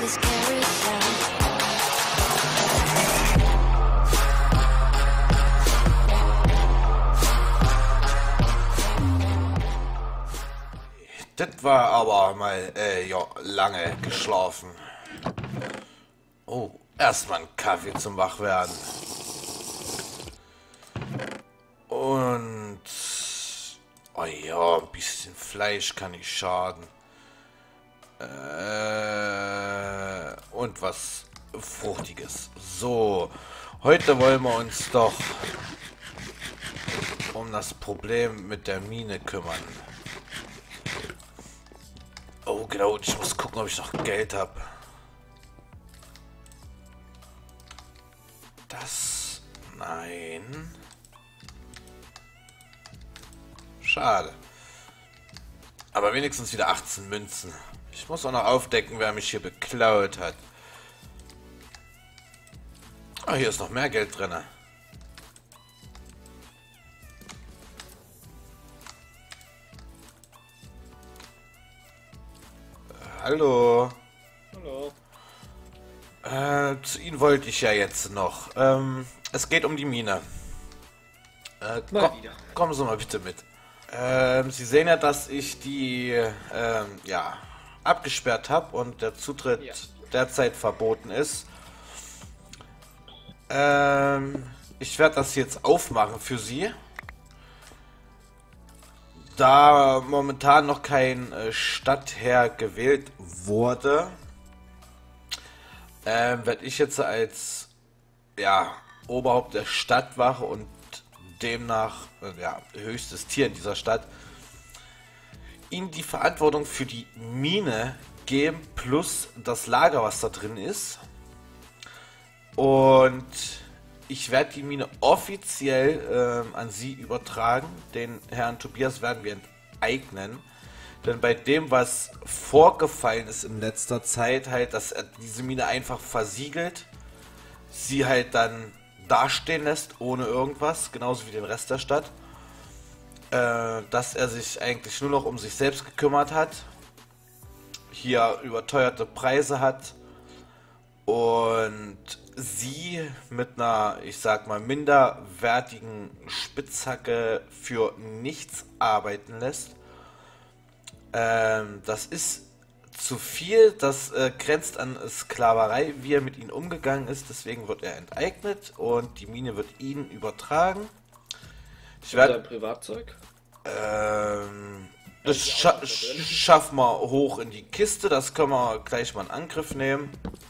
this carousel. Das war aber mal, ja, lange geschlafen. Oh, erstmal einen Kaffee zum Wachwerden. Und... oh ja, ein bisschen Fleisch kann nicht schaden. Und was Fruchtiges. So, heute wollen wir uns doch um das Problem mit der Mine kümmern. Oh genau, ich muss gucken, ob ich noch Geld habe. Das... nein. Schade. Aber wenigstens wieder 18 Münzen. Ich muss auch noch aufdecken, wer mich hier beklaut hat. Ah, hier ist noch mehr Geld drin. Hallo. Hallo. Zu Ihnen wollte ich ja jetzt noch. Es geht um die Mine. Kommen Sie mal bitte mit. Sie sehen ja, dass ich die ja, abgesperrt habe und der Zutritt derzeit verboten ist. Ich werde das jetzt aufmachen für Sie. Da momentan noch kein Stadtherr gewählt wurde, werde ich jetzt als ja, Oberhaupt der Stadtwache und demnach ja, höchstes Tier in dieser Stadt Ihnen die Verantwortung für die Mine geben, plus das Lager, was da drin ist. Und ich werde die Mine offiziell an Sie übertragen. Den Herrn Tobias werden wir enteignen. Denn bei dem, was vorgefallen ist in letzter Zeit, halt, dass er diese Mine einfach versiegelt, sie halt dann dastehen lässt, ohne irgendwas, genauso wie den Rest der Stadt. Dass er sich eigentlich nur noch um sich selbst gekümmert hat, hier überteuerte Preise hat und sie mit einer, ich sag mal, minderwertigen Spitzhacke für nichts arbeiten lässt. Das ist zu viel, das grenzt an Sklaverei, wie er mit ihnen umgegangen ist, deswegen wird er enteignet und die Mine wird ihnen übertragen. Ich werde ein Privatzeug? Das schaffen wir hoch in die Kiste, das können wir gleich mal in Angriff nehmen.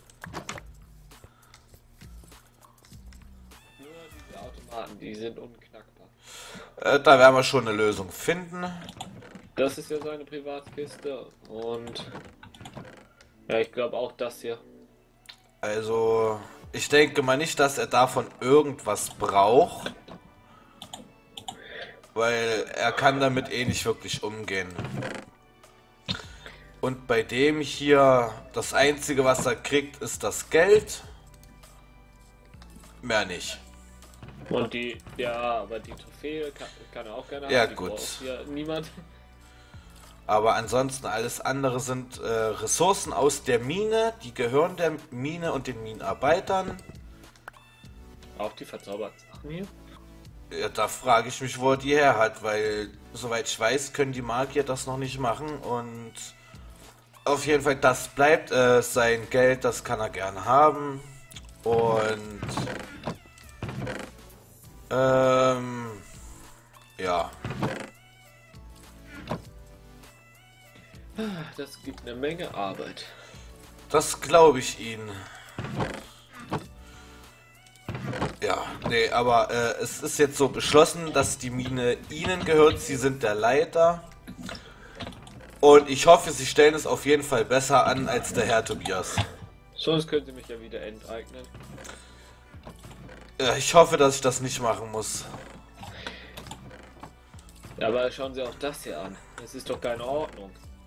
Nur diese Automaten, die sind unknackbar. Da werden wir schon eine Lösung finden. Das ist ja seine Privatkiste und ja, ich glaube auch das hier. Also, ich denke mal nicht, dass er davon irgendwas braucht. Weil er kann damit eh nicht wirklich umgehen. Und bei dem hier, das Einzige, was er kriegt, ist das Geld. Mehr nicht. Und die, ja, aber die Trophäe kann er auch gerne haben. Ja, Die gut. braucht hier niemand. Aber ansonsten alles andere sind Ressourcen aus der Mine. Die gehören der Mine und den Minenarbeitern. Auch die verzauberten Sachen hier. Ja, da frage ich mich, wo er die her hat, weil, soweit ich weiß, können die Magier das noch nicht machen und auf jeden Fall, das bleibt sein Geld, das kann er gerne haben und ja. Das gibt eine Menge Arbeit. Das glaube ich Ihnen. Ja, nee, aber es ist jetzt so beschlossen, dass die Mine Ihnen gehört. Sie sind der Leiter. Und ich hoffe, Sie stellen es auf jeden Fall besser an als der Herr Tobias. Sonst können Sie mich ja wieder enteignen. Ich hoffe, dass ich das nicht machen muss. Ja, aber schauen Sie auch das hier an. Das ist doch keine Ordnung.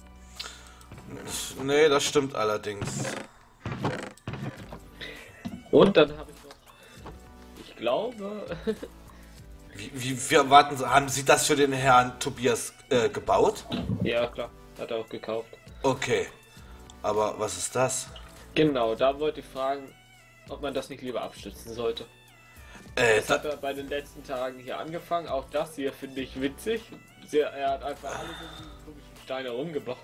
Nee, das stimmt allerdings. Und dann habe ich noch... Ich glaube... Wie erwarten Sie, haben Sie das für den Herrn Tobias gebaut? Ja, klar. Hat er auch gekauft. Okay. Aber was ist das? Genau, da wollte ich fragen, ob man das nicht lieber abstützen sollte. Das hat er bei den letzten Tagen hier angefangen. Auch das hier finde ich witzig. Er hat einfach alles in diesen komischen Steine rumgebaut.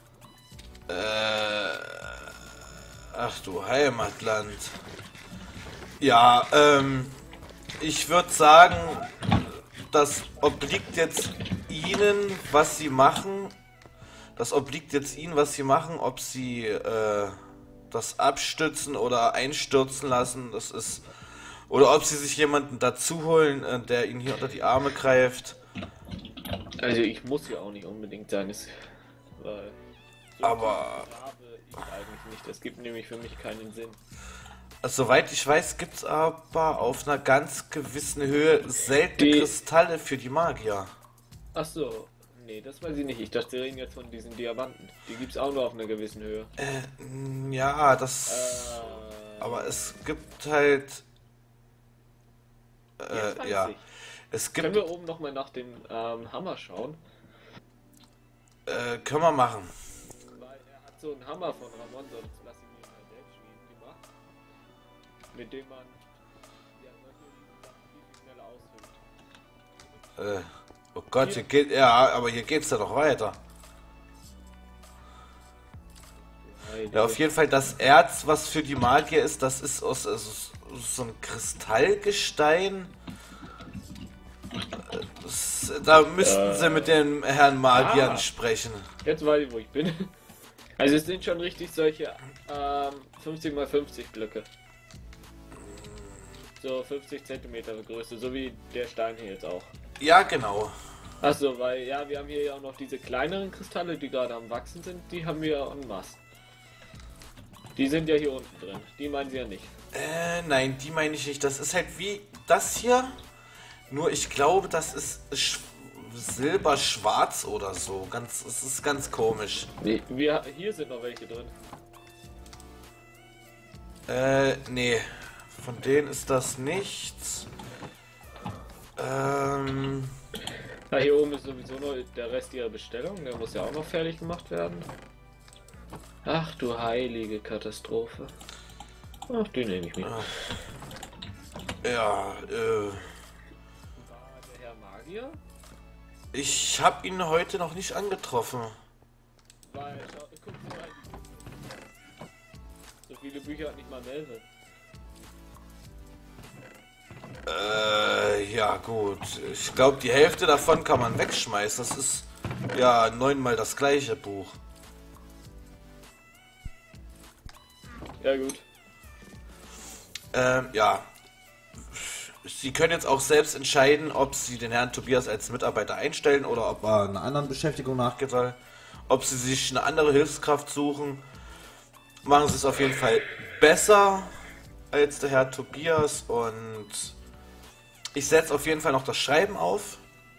Ach du Heimatland. Ja, ich würde sagen, das obliegt jetzt Ihnen, was Sie machen. Das obliegt jetzt Ihnen, was Sie machen, ob Sie das abstützen oder einstürzen lassen. Das ist, oder ob Sie sich jemanden dazu holen, der Ihnen hier unter die Arme greift. Also ich muss ja auch nicht unbedingt sein, weil so Aber habe ich eigentlich nicht. Das gibt nämlich für mich keinen Sinn. soweit ich weiß, gibt es aber auf einer ganz gewissen Höhe seltene Kristalle für die Magier. Ach so, nee, das weiß ich nicht. Ich dachte, wir reden jetzt von diesen Diamanten. Die gibt's auch nur auf einer gewissen Höhe. Ja, das. Aber es gibt halt. Jetzt weiß Ja. ich. Es Können gibt. wir oben nochmal nach dem Hammer schauen? Können wir machen. Weil er hat so einen Hammer von Ramon, sonst lass ihn mir mal selbst schmieden gemacht. Mit dem man ja solche Sachen viel schneller ausfüllt. Oh Gott, hier geht. Ja, aber hier geht's ja noch weiter. Ja, auf jeden Fall das Erz, was für die Magier ist, das ist aus so einem Kristallgestein. Da müssten sie mit den Herrn Magiern sprechen. Jetzt weiß ich, wo ich bin. Also es sind schon richtig solche 50 x 50 Blöcke. So 50 cm Größe, so wie der Stein hier jetzt auch. Ja, genau. Achso, weil ja, wir haben hier ja auch noch diese kleineren Kristalle, die gerade am Wachsen sind, die haben wir en masse. Die sind ja hier unten drin, die meinen sie ja nicht. Nein, die meine ich nicht. Das ist halt wie das hier. Nur ich glaube, das ist silberschwarz oder so. Es ist ganz komisch. Nee, hier sind noch welche drin. Nee. Von denen ist das nichts. Na, hier oben ist sowieso noch der Rest ihrer Bestellung, der muss ja auch noch fertig gemacht werden. Ach du heilige Katastrophe. Ach, die nehme ich mit. Ja, War der Herr Magier? ich habe ihn heute noch nicht angetroffen. Weil, guck so rein. So viele Bücher hat nicht mal Melvin. Ja gut. Ich glaube, die Hälfte davon kann man wegschmeißen. Das ist ja 9-mal das gleiche Buch. Ja gut. Ja. Sie können jetzt auch selbst entscheiden, ob Sie den Herrn Tobias als Mitarbeiter einstellen oder ob er einer anderen Beschäftigung nachgehen soll. Ob Sie sich eine andere Hilfskraft suchen. Machen Sie es auf jeden Fall besser als der Herr Tobias und ich setze auf jeden Fall noch das Schreiben auf,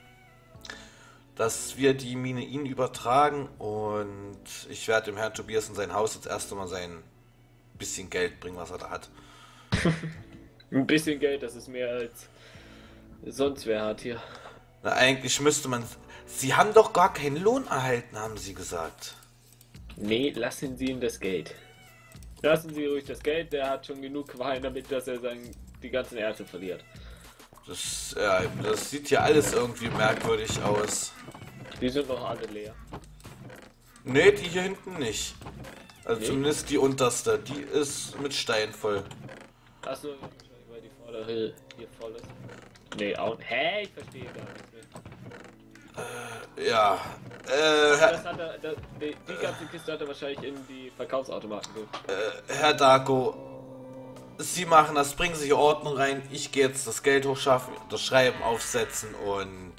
dass wir die Mine Ihnen übertragen und ich werde dem Herrn Tobias in sein Haus jetzt erst einmal sein bisschen Geld bringen, was er da hat. Ein bisschen Geld, das ist mehr als sonst wer hat hier. Na, eigentlich müsste man... Sie haben doch gar keinen Lohn erhalten, haben Sie gesagt. Nee, lassen Sie ihm das Geld. Lassen Sie ruhig das Geld, der hat schon genug Qualen damit, dass er die ganzen Erze verliert. Das sieht hier alles irgendwie merkwürdig aus. Die sind noch alle leer. Ne, die hier hinten nicht. Also Nee? zumindest die unterste, die ist mit Stein voll. Achso, wahrscheinlich weil die vordere hier voll ist. Nee, auch. Hä? Ich verstehe gar nichts mehr. Ja, Das hat er, die ganze Kiste hat er wahrscheinlich in die Verkaufsautomaten geholt. Herr Darko, Sie machen das, bringen Sie hier Ordnung rein. Ich gehe jetzt das Geld hochschaffen, das Schreiben aufsetzen und...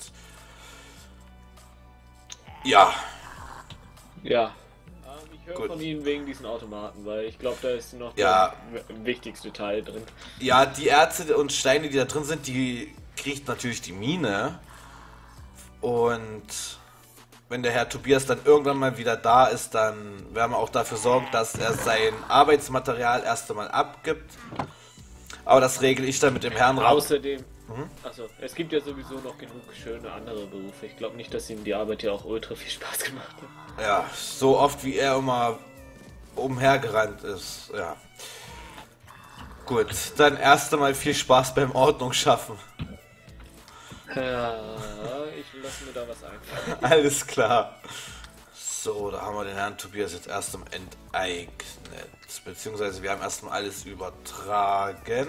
Ja, Ja. Ich höre Gut. von Ihnen wegen diesen Automaten, weil ich glaube, da ist noch Ja. der wichtigste Teil drin. ja, die Erze und Steine, die da drin sind, die kriegt natürlich die Mine. Und wenn der Herr Tobias dann irgendwann mal wieder da ist, dann werden wir auch dafür sorgen, dass er sein Arbeitsmaterial erst einmal abgibt. Aber das regle ich dann mit dem Herrn raus. Außerdem, also es gibt ja sowieso noch genug schöne andere Berufe. Ich glaube nicht, dass ihm die Arbeit ja auch ultra viel Spaß gemacht hat. Ja, so oft wie er immer umhergerannt ist. Ja. Gut, dann erst einmal viel Spaß beim Ordnung schaffen. Ja, ich lasse mir da was einfallen. Alles klar. So, da haben wir den Herrn Tobias jetzt erst einmal enteignet. Beziehungsweise wir haben erstmal alles übertragen.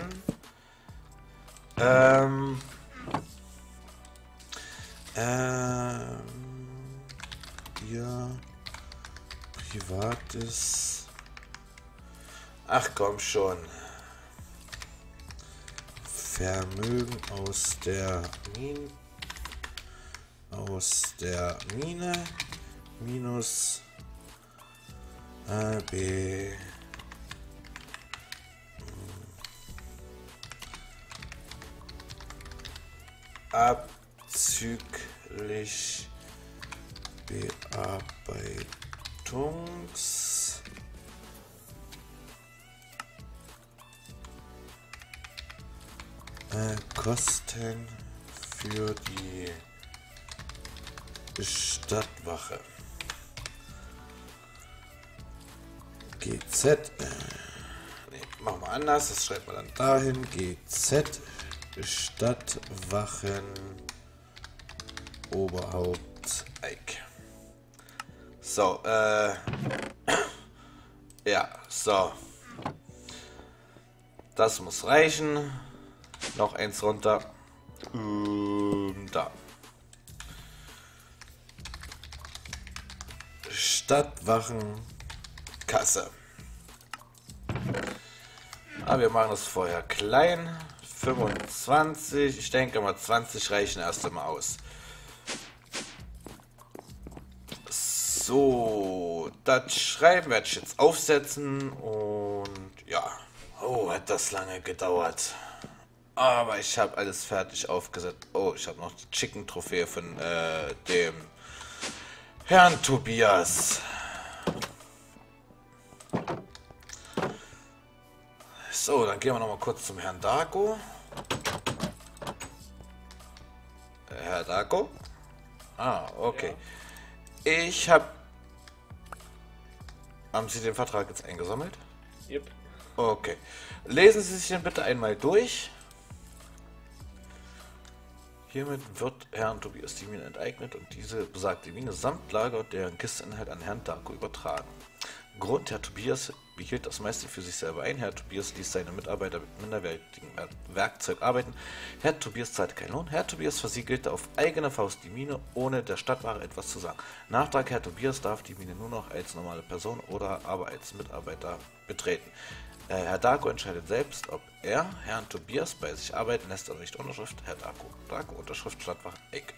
Ja. Privates. Ach komm schon. Vermögen aus der Mine minus AB abzüglich Bearbeitungs Kosten für die Stadtwache. GZ. Nee, machen wir anders. Das schreibt man dann dahin. GZ. Stadtwachen. Oberhaupt Eik. So, ja, so. Das muss reichen. Noch eins runter. Da. Stadtwachenkasse. Aber wir machen das vorher klein. 25. Ich denke mal 20 reichen erst einmal aus. So, das Schreiben werde ich jetzt aufsetzen und ja. Oh, hat das lange gedauert. Aber ich habe alles fertig aufgesetzt. Oh, ich habe noch die Chicken-Trophäe von dem Herrn Tobias. So, dann gehen wir noch mal kurz zum Herrn Darko. Herr Darko? Ah, okay. Ja. Ich habe... Haben Sie den Vertrag jetzt eingesammelt? Yep. Okay. Lesen Sie sich den bitte einmal durch. Hiermit wird Herrn Tobias die Mine enteignet und diese besagte Mine samt Lager und deren Kisteninhalt an Herrn Darko übertragen. Grund: Herr Tobias behielt das meiste für sich selber ein. Herr Tobias ließ seine Mitarbeiter mit minderwertigem Werkzeug arbeiten. Herr Tobias zahlte keinen Lohn. Herr Tobias versiegelte auf eigene Faust die Mine, ohne der Stadtwache etwas zu sagen. Nachtrag: Herr Tobias darf die Mine nur noch als normale Person oder aber als Mitarbeiter betreten. Herr Darko entscheidet selbst, ob er Herrn Tobias bei sich arbeiten lässt oder nicht. Unterschrift: Herr Darko. Darko, Unterschrift: Stadtwache Eck.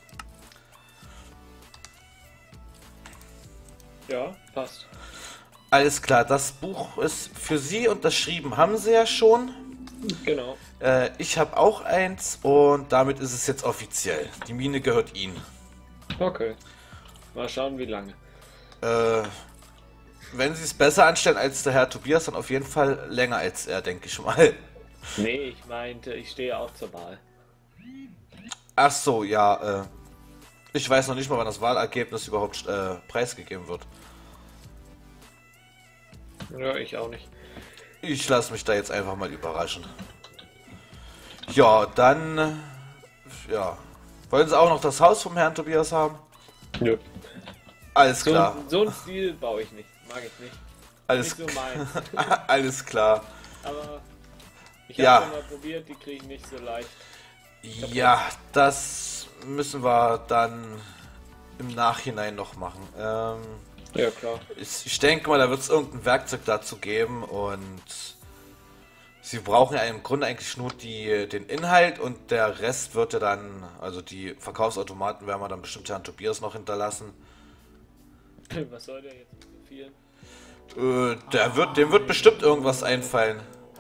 Ja, passt. Alles klar, das Buch ist für Sie unterschrieben, haben Sie ja schon. Genau. Ich habe auch eins und damit ist es jetzt offiziell. Die Mine gehört Ihnen. Okay. Mal schauen, wie lange. Wenn Sie es besser anstellen als der Herr Tobias, dann auf jeden Fall länger als er, denke ich mal. Nee, ich meinte, ich stehe auch zur Wahl. Ach so, ja. Ich weiß noch nicht mal, wann das Wahlergebnis überhaupt preisgegeben wird. Ja, ich auch nicht. Ich lasse mich da jetzt einfach mal überraschen. Ja, dann... Ja. Wollen Sie auch noch das Haus vom Herrn Tobias haben? Nö. Alles klar. So einen Stil baue ich nicht. Mag ich nicht. Alles, nicht so meins. Alles klar. Aber ich Ja. habe mal probiert, die kriege ich nicht so leicht. Ja, das müssen wir dann im Nachhinein noch machen. Ja, klar. Ich denke mal, da wird es irgendein Werkzeug dazu geben und Sie brauchen ja im Grunde eigentlich nur den Inhalt und der Rest wird ja dann, also die Verkaufsautomaten werden wir dann bestimmt Herrn Tobias noch hinterlassen. Was soll der jetzt mit so viel? Dem wird bestimmt irgendwas einfallen.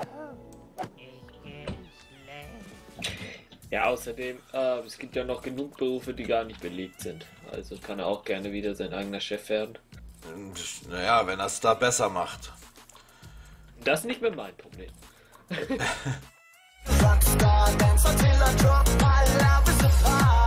Ja, außerdem, es gibt ja noch genug Berufe, die gar nicht belegt sind. Also kann er auch gerne wieder sein eigener Chef werden. Naja, wenn er es da besser macht. Das ist nicht mehr mein Problem. Rockstar, dance until I drop my love is a fire.